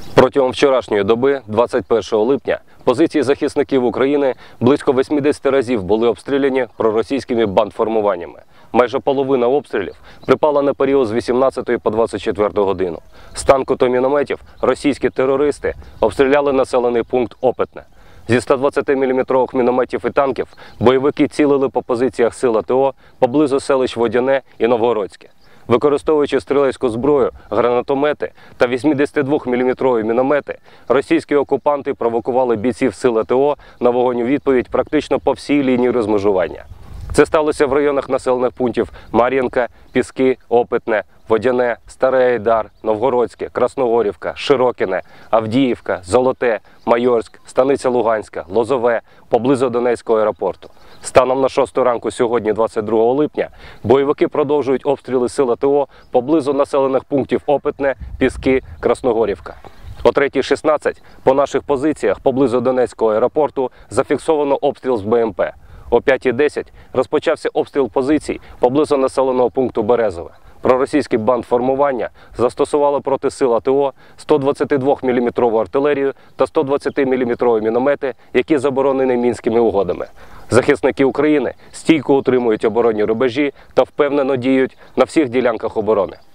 Протягом вчорашньої доби, 21 липня, позиції захисників України близько 80 разів були обстріляні проросійськими бандформуваннями. Майже половина обстрілів припала на період з 18 по 24 годину. З танку та мінометів російські терористи обстріляли населений пункт Опитне. Зі 120-мм мінометів і танків бойовики цілили по позиціях сил АТО поблизу селищ Водяне і Новгородське. Використовуючи стрілецьку зброю, гранатомети та 82-мм міномети, російські окупанти провокували бійців сил АТО на вогонь у відповідь практично по всій лінії розмежування. Це сталося в районах населених пунктів Мар'їнка, Піски, Опитне, Водяне, Старий Айдар, Новгородське, Красногорівка, Широкине, Авдіївка, Золоте, Майорськ, Станиця Луганська, Лозове, поблизу Донецького аеропорту. Станом на 6 ранку сьогодні, 22 липня, бойовики продовжують обстріли сил АТО поблизу населених пунктів Опитне, Піски, Красногорівка. О 3:16 по наших позиціях поблизу Донецького аеропорту зафіксовано обстріл з БМП. О 5:10 розпочався обстріл позицій поблизу населеного пункту Березове. Проросійські бандформування застосували проти сил АТО 122-мм артилерію та 120-мм міномети, які заборонені Мінськими угодами. Захисники України стійко утримують оборонні рубежі та впевнено діють на всіх ділянках оборони.